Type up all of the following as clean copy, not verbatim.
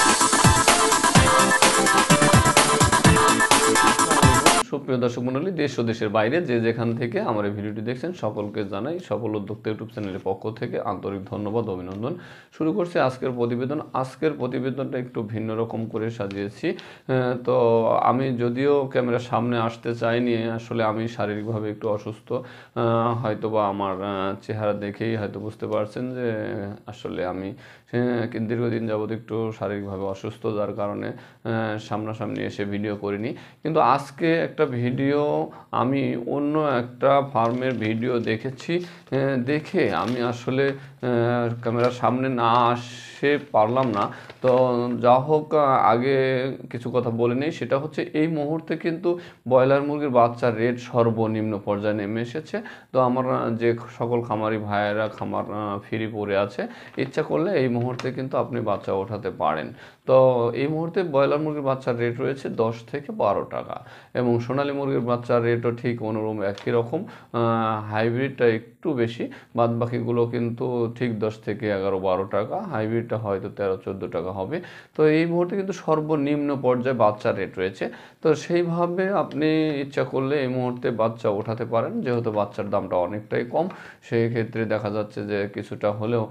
সুপ্রিয় দর্শক মণ্ডলী, দেশ ও দেশের বাইরে যে যেখান থেকে আমার এই ভিডিওটি দেখছেন সকলকে জানাই সফল উদ্যোক্তা ইউটিউব চ্যানেলের পক্ষ থেকে আন্তরিক ধন্যবাদ, অভিনন্দন। শুরু করছি আজকের প্রতিবেদন। আজকের প্রতিবেদনটা একটু ভিন্ন রকম করে সাজিয়েছি। তো আমি যদিও ক্যামেরার সামনে আসতে চাইনি, আসলে আমি শারীরিকভাবে একটু অসুস্থ। হয়তো বা আমার চেহারা দেখেই হয়তো বুঝতে পারছেন যে আসলে আমি দীর্ঘদিন যাবৎ একটু শারীরিকভাবে অসুস্থ, যার কারণে সামনাসামনি এসে ভিডিও করিনি। কিন্তু আজকে একটা ভিডিও আমি অন্য একটা ফার্মের ভিডিও দেখেছি, দেখে আমি আসলে ক্যামেরার সামনে না আসে পারলাম না। তো যা হোক, আগে কিছু কথা বলে নেই। সেটা হচ্ছে এই মুহূর্তে কিন্তু ব্রয়লার মুরগির বাচ্চার রেট সর্বনিম্ন পর্যায়ে নেমে এসেছে। তো আমার যে সকল খামারি ভাইয়েরা খামার ফ্রি পড়ে আছে, ইচ্ছা করলে এই মুহূর্তে কিন্তু আপনি বাচ্চা ওঠাতে পারেন। তো এই মুহূর্তে ব্রয়লার মুরগির বাচ্চার রেট রয়েছে 10 থেকে 12 টাকা, এবং সোনালী মুরগির বাচ্চার রেটও ঠিক অনুরূপ একই রকম। হাইব্রিডটা একটু বেশি, বাদ বাকিগুলো কিন্তু ঠিক 10 থেকে 11-12 টাকা, হাইব্রিডটা হয়তো 13-14 টাকা হবে। তো এই মুহূর্তে কিন্তু সর্বনিম্ন পর্যায়ে বাচ্চার রেট রয়েছে। তো সেইভাবে আপনি ইচ্ছা করলে এই মুহূর্তে বাচ্চা ওঠাতে পারেন, যেহেতু বাচ্চার দামটা অনেকটাই কম। সেই ক্ষেত্রে দেখা যাচ্ছে যে কিছুটা হলেও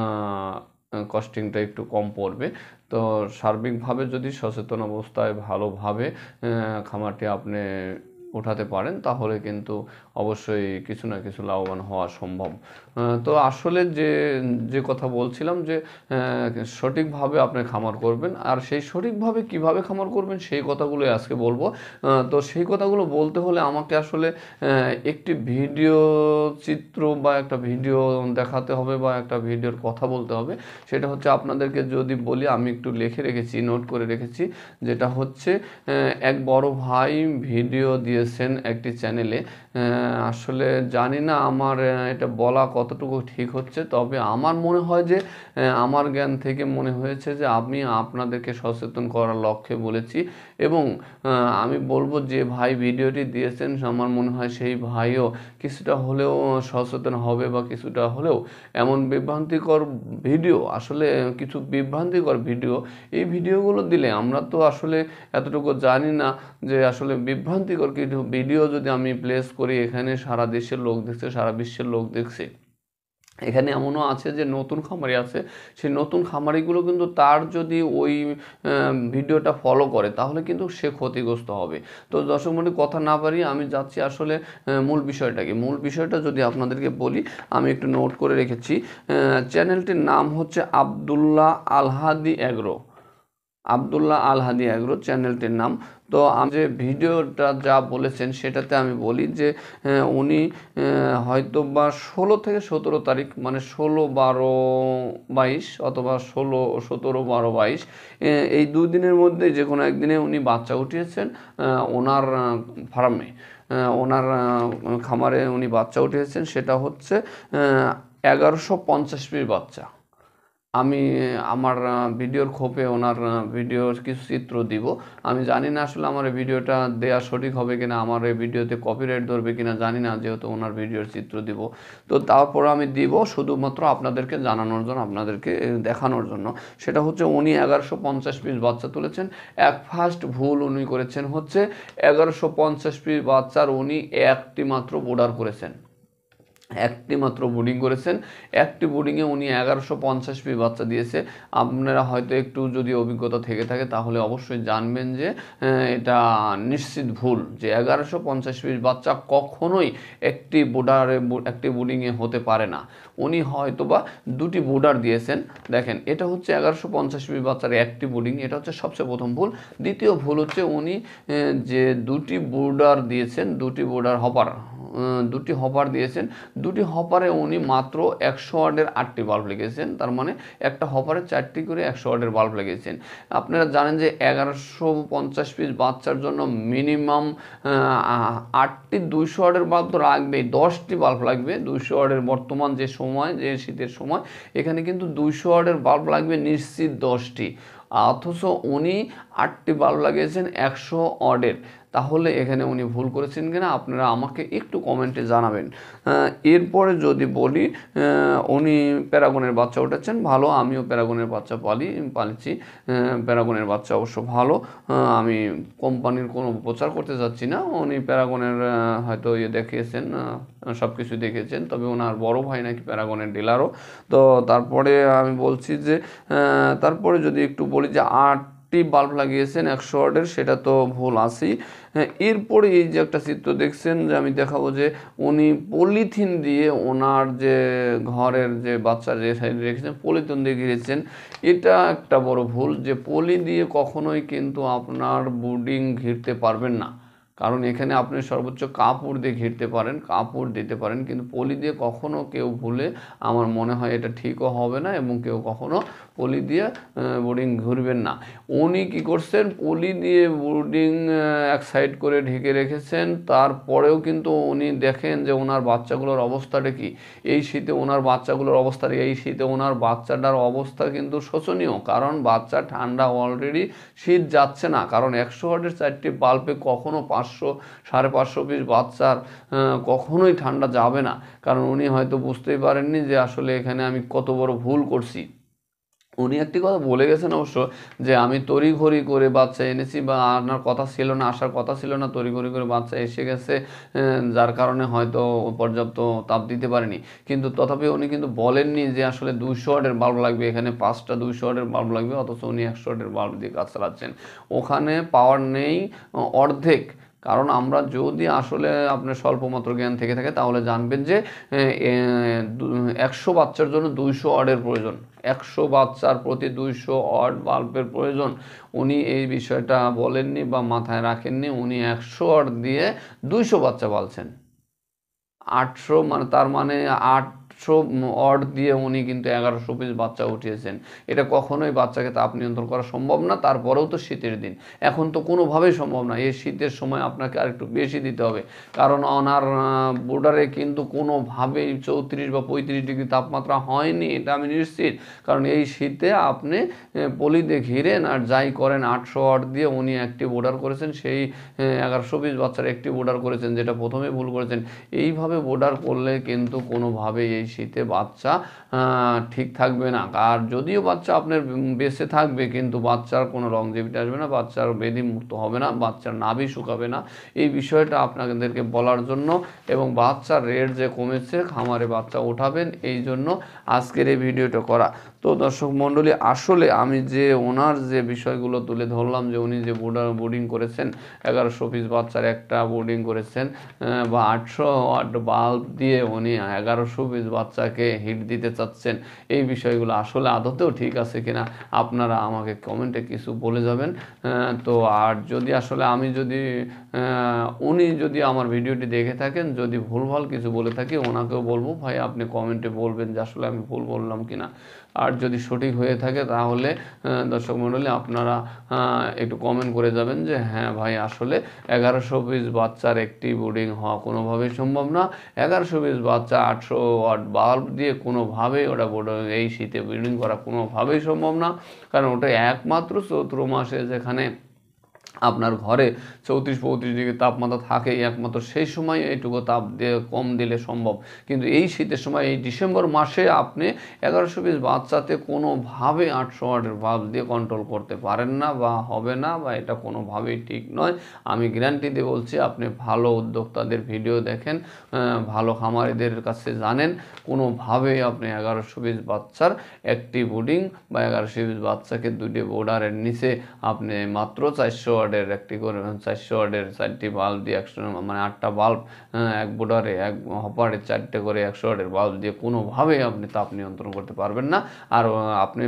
কস্টিংটা একটু কম পড়বে। তো সার্বিকভাবে যদি সচেতন অবস্থায় ভালোভাবে খামারটি আপনি উঠাতে পারেন, তাহলে কিন্তু অবশ্যই কিছু না কিছু লাভবান হওয়া সম্ভব। তো আসলে যে কথা বলছিলাম যে সঠিকভাবে আপনি খামার করবেন, আর সেই সঠিকভাবে কিভাবে খামার করবেন সেই কথাগুলো আজকে বলবো। তো সেই কথাগুলো বলতে হলে আমাকে আসলে একটি ভিডিও চিত্র বা একটা ভিডিও দেখাতে হবে, বা একটা ভিডিওর কথা বলতে হবে। সেটা হচ্ছে আপনাদেরকে যদি বলি, আমি একটু লিখে রেখেছি, নোট করে রেখেছি। যেটা হচ্ছে এক বড় ভাই ভিডিও দিয়েছেন একটি চ্যানেলে। আসলে জানি না আমার এটা বলা কতটুকু ঠিক হচ্ছে, তবে আমার মনে হয় যে আমার জ্ঞান থেকে মনে হয়েছে যে আমি আপনাদেরকে সচেতন করার লক্ষ্যে বলেছি। এবং আমি বলবো যে ভাই ভিডিওটি দিয়েছেন, আমার মনে হয় সেই ভাইও কিছুটা হলেও সচেতন হবে, বা কিছুটা হলেও এমন বিভ্রান্তিকর ভিডিও, আসলে কিছু বিভ্রান্তিকর ভিডিও, এই ভিডিওগুলো দিলে আমরা তো আসলে এতটুকু জানি না যে আসলে বিভ্রান্তিকর কিছু ভিডিও যদি আমি প্লেস করি, এখানে সারা দেশের লোক দেখছে, সারা বিশ্বের লোক দেখছে। এখানে এমনও আছে যে নতুন খামারি আছে, সেই নতুন খামারিগুলো কিন্তু তার যদি ওই ভিডিওটা ফলো করে, তাহলে কিন্তু সে ক্ষতিগ্রস্ত হবে। তো দর্শক মণ্ডলী, কথা না বাড়িয়ে আমি যাচ্ছি আসলে মূল বিষয়টাকে। মূল বিষয়টা যদি আপনাদেরকে বলি, আমি একটু নোট করে রেখেছি। চ্যানেলটির নাম হচ্ছে আব্দুল্লাহ আল হাদি এগ্রো। আব্দুল্লাহ আল হাদি এগ্রো চ্যানেলটির নাম। তো আমি যে ভিডিওটা যা বলেছেন সেটাতে আমি বলি যে উনি হয়তো বা 16 থেকে 17 তারিখ, মানে 16-12-22 অথবা 16-17-12-22, এই 2 দিনের মধ্যে যে কোনো একদিনে উনি বাচ্চা উঠিয়েছেন ওনার ফার্মে, ওনার খামারে উনি বাচ্চা উঠিয়েছেন। সেটা হচ্ছে 1150 পিস বাচ্চা। আমি আমার ভিডিওর খোপে ওনার ভিডিওর কিছু চিত্র দিব। আমি জানি না আসলে আমার এই ভিডিওটা দেয়া সঠিক হবে কিনা, আমার এই ভিডিওতে কপিরাইট ধরবে কিনা জানি না, যেহেতু ওনার ভিডিওর চিত্র দিব। তো তারপর আমি দিব শুধুমাত্র আপনাদেরকে জানানোর জন্য, আপনাদেরকে দেখানোর জন্য। সেটা হচ্ছে উনি 1150 পিস বাচ্চা তুলেছেন। ফার্স্ট ভুল উনি করেছেন হচ্ছে 1150 পিস বাচ্চার উনি একটি মাত্র বোর্ডার করেছেন, একটি মাত্র বোর্ডিং করেছেন। একটি বোর্ডিংয়ে উনি 1150 পিস বাচ্চা দিয়েছে। আপনারা হয়তো একটু যদি অভিজ্ঞতা থেকে থাকে তাহলে অবশ্যই জানবেন যে এটা নিশ্চিত ভুল, যে 1150 পিস বাচ্চা কখনোই একটি বোর্ডিংয়ে হতে পারে না। উনি হয়তো বা 2টি বোর্ডার দিয়েছেন। দেখেন, এটা হচ্ছে 1150 পিস বাচ্চার একটি বোর্ডিং, এটা হচ্ছে সবচেয়ে প্রথম ভুল। দ্বিতীয় ভুল হচ্ছে উনি যে 2টি বোর্ডার দিয়েছেন, 2টি বোর্ডার হপার, 2টি হপার দিয়েছেন। 2টি হপারে উনি মাত্র 100 ওয়াটের 8টি বাল্ব লেগেছেন। তার মানে একটা হপারে 4টি করে 100 ওয়াটের বাল্ব লেগেছেন। আপনারা জানেন যে 1150 পিস বাচ্চার জন্য মিনিমাম 8টি 200 ওয়াটের বাল্ব তো লাগবেই, 10টি বাল্ব লাগবে 200 ওয়াটের। বর্তমান যে সময়, যে শীতের সময়, এখানে কিন্তু 200 ওয়াটের বাল্ব লাগবে নিশ্চিত 10টি। অথচ উনি 8টি বাল্ব লাগিয়েছেন 100 ওয়াটের। তাহলে এখানে উনি ভুল করেছেন কিনা আপনারা আমাকে একটু কমেন্টে জানাবেন। এরপরে যদি বলি, উনি প্যারাগনের বাচ্চা উঠেছেন ভালো, আমিও প্যারাগনের বাচ্চা পালিছি। প্যারাগনের বাচ্চা অবশ্য ভালো। আমি কোম্পানির কোনো প্রচার করতে যাচ্ছি না, উনি প্যারাগনের হয়তো দেখিয়েছেন, সব কিছু দেখেছেন, তবে ওনার বড় ভাই নাকি প্যারাগনের ডিলারও। তো তারপরে আমি বলছি যে তারপরে যদি একটু বলি যে 8টি বাল্ব লাগিয়েছেন 100 ওয়াটের, সেটা তো ভুল আছেই। এরপরে এই যে একটা চিত্র দেখছেন, যে আমি দেখাবো যে উনি পলিথিন দিয়ে ওনার যে ঘরের যে বাচ্চা যে সাইডে রেখেছেন পলিথিন দিয়ে ঘিরেছেন। এটা একটা বড় ভুল, যে পলি দিয়ে কখনোই কিন্তু আপনার বোর্ডিং ঘিরতে পারবেন না। কারণ এখানে আপনি সর্বোচ্চ কাপড় দিয়ে ঘিরতে পারেন, কাপড় দিতে পারেন, কিন্তু পলি দিয়ে কখনো কেউ ভুলে, আমার মনে হয় এটা ঠিকও হবে না, এবং কেউ কখনো পলি দিয়ে বোর্ডিং ঘুরবেন না। উনি কী করছেন, পলি দিয়ে বোর্ডিং এক সাইড করে ঢেকে রেখেছেন, তারপরেও কিন্তু উনি দেখেন যে ওনার বাচ্চাগুলোর অবস্থাটা কি। এই শীতে ওনার বাচ্চাগুলোর অবস্থাটা, এই শীতে ওনার বাচ্চাটার অবস্থা কিন্তু শোচনীয়, কারণ বাচ্চা ঠান্ডা অলরেডি, শীত যাচ্ছে না। কারণ 100 ওয়াটের 4টি বাল্বে কখনো 500-550 পিস বাচ্চার কখনোই ঠান্ডা যাবে না। কারণ উনি হয়তো বুঝতেই পারেননি যে আসলে এখানে আমি কত বড় ভুল করছি। উনি একটি কথা বলে গেছেন অবশ্য, যে আমি তড়িঘড়ি করে বাচ্চা এনেছি, বা আনার কথা ছিল না, আসার কথা ছিল না, তড়িঘড়ি করে বাচ্চা এসে গেছে, যার কারণে হয়তো পর্যাপ্ত তাপ দিতে পারেনি। কিন্তু তথাপি উনি কিন্তু বলেননি যে আসলে 200 ওয়াটের বাল্ব লাগবে, এখানে 5টা 200 ওয়াটের বাল্ব লাগবে, অথচ উনি 100 ওয়াটের বাল্ব দিয়ে কাজ চালাচ্ছেন। ওখানে পাওয়ার নেই অর্ধেক। কারণ আমরা যদি আসলে আপনার স্বল্পমাত্র জ্ঞান থেকে থাকে, তাহলে জানবেন যে 100 বাচ্চার জন্য 200 ওয়াটের প্রয়োজন, 100 বাচ্চার প্রতি 200 ওয়াট বাল্বের প্রয়োজন। উনি এই বিষয়টা বলেননি বা মাথায় রাখেননি। উনি 100 ওয়াট দিয়ে 200 বাচ্চা পালছেন। 800 মানে, তার মানে 800 ওয়াট দিয়ে উনি কিন্তু 1100 পিস বাচ্চা উঠিয়েছেন। এটা কখনোই বাচ্চাকে তাপ নিয়ন্ত্রণ করা সম্ভব না। তারপরেও তো শীতের দিন, এখন তো কোনোভাবেই সম্ভব না। এই শীতের সময় আপনাকে আরেকটু বেশি দিতে হবে, কারণ ওনার বোর্ডারে কিন্তু কোনোভাবেই 34 বা 35 ডিগ্রি তাপমাত্রা হয়নি, এটা আমি নিশ্চিত। কারণ এই শীতে আপনি পলি দিয়ে ঘিরেন আর যাই করেন, 800 ওয়াট দিয়ে উনি একটি বোর্ডার করেছেন, সেই 1100 পিস বাচ্চার একটি বোর্ডার করেছেন, যেটা প্রথমে ভুল করেছেন। এইভাবে বোর্ডার করলে কিন্তু কোনোভাবেই এই শীতে বাচ্চা ঠিক থাকবে না। আর যদিও বাচ্চা আপনার বেঁচে থাকবে, কিন্তু বাচ্চার কোনো লংজিভিটি আসবে না, বাচ্চার ব্যাধি মুক্ত হবে না, বাচ্চার নাভি শুকাবে না। এই বিষয়টা আপনাদেরকে বলার জন্য, এবং বাচ্চার রেট যে কমেছে, খামারে বাচ্চা ওঠাবেন, এই জন্য আজকের এই ভিডিওটা করা। তো দর্শক মণ্ডলী, আসলে আমি যে ওনার যে বিষয়গুলো তুলে ধরলাম, যে উনি যে বোর্ডিং করেছেন 1100 পিস বাচ্চার একটা বোর্ডিং করেছেন, বা 800 ওয়াট বাল্ব দিয়ে উনি 1100 পিস বাচ্চাকে হিট দিতে চাচ্ছেন, এই বিষয়গুলো আসলে আদতেও ঠিক আছে কিনা আপনারা আমাকে কমেন্টে কিছু বলে যাবেন। তো আর যদি আসলে উনি যদি আমার ভিডিওটি দেখে থাকেন, যদি ভুলভাল কিছু বলে থাকি, ওনাকেও বলবো ভাই আপনি কমেন্টে বলবেন যে আসলে আমি ভুল বললাম কিনা। আর যদি সঠিক হয়ে থাকে, তাহলে দর্শক মণ্ডলী আপনারা একটু কমেন্ট করে যাবেন যে হ্যাঁ ভাই, আসলে 1100 পিস বাচ্চার একটি বোর্ডিং হওয়া কোনোভাবেই সম্ভব না। 1100 পিস বাচ্চা 800 ওয়াট বাল্ব দিয়ে কোনোভাবেই ওটা এই শীতে বোর্ডিং করা কোনোভাবেই সম্ভব না। কারণ ওটা একমাত্র চৈত্র মাসে, যেখানে আপনার ঘরে 34-35 ডিগ্রি তাপমাত্রা থাকে, একমাত্র সেই সময় এইটুকু তাপ দিয়ে কম দিলে সম্ভব। কিন্তু এই শীতের সময়, এই ডিসেম্বর মাসে আপনি 1100 পিস বাচ্চাতে কোনোভাবে 800 ওয়াটের বাল্ব দিয়ে কন্ট্রোল করতে পারেন না, বা হবে না, বা এটা কোনোভাবেই ঠিক নয়। আমি গ্যারান্টি দিয়ে বলছি, আপনি ভালো উদ্যোক্তাদের ভিডিও দেখেন, ভালো খামারিদের কাছে জানেন, কোনোভাবেই আপনি 1100 পিস বাচ্চার একটি বোর্ডিং, বা 1100 পিস বাচ্চাকে 2টি বোর্ডারের নিচে আপনি মাত্র 400 ওয়াটের একটি করে, 400 ওয়াটের 4টি বাল্ব দিয়ে, 8টা বাল্ব এক বোর্ডারে, এক হপারে 4টে করে 100 ওয়াটের বাল্ব দিয়ে কোনোভাবেই আপনি তাপ নিয়ন্ত্রণ করতে পারবেন না। আর আপনি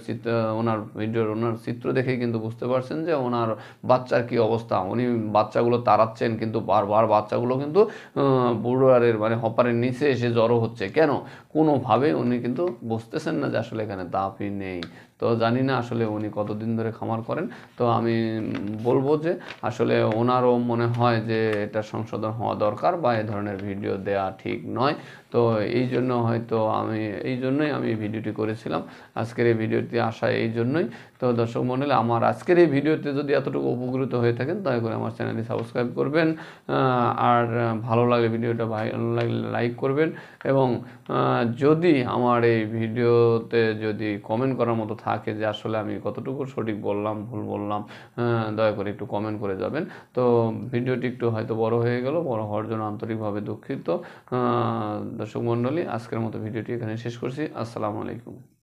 ওনার চিত্র দেখেই কিন্তু বুঝতে পারছেন যে ওনার বাচ্চার কি অবস্থা। উনি বাচ্চাগুলো তাড়াচ্ছেন, কিন্তু বারবার বাচ্চাগুলো কিন্তু বোর্ডারের মানে হপারের নিচে এসে জড়ো হচ্ছে। কেন? কোনোভাবেই উনি কিন্তু বুঝতেছেন না যে আসলে এখানে তাপই নেই। তো জানি না আসলে উনি কতদিন ধরে খামার করেন। তো আমি বলবো যে আসলে ওনারও মনে হয় যে এটা সংশোধন হওয়া দরকার বা এই ধরনের ভিডিও দেওয়া ঠিক নয়। তো এই জন্য হয়তো এই জন্যই আমি ভিডিওটি করেছিলাম। আজকের এই ভিডিওটি আসা এই জন্যই। তো দর্শক মণ্ডলী, আমার আজকের এই ভিডিওতে যদি এতটুকু উপকৃত হয়ে থাকেন দয়া করে আমার চ্যানেলটি সাবস্ক্রাইব করবেন, আর ভালো লাগলে ভিডিওটা ভালো লাগলে লাইক করবেন, এবং যদি আমার এই ভিডিওতে যদি কমেন্ট করার মতো থাকে যে আসলে আমি কতটুকু সঠিক বললাম ভুল বললাম, দয়া করে একটু কমেন্ট করে যাবেন। তো ভিডিওটি একটু হয়তো বড় হয়ে গেল, বড় হওয়ার জন্য আন্তরিকভাবে দুঃখিত। দর্শক মণ্ডলী, আজকের মতো ভিডিওটি এখানে শেষ করছি। আসসালামু আলাইকুম।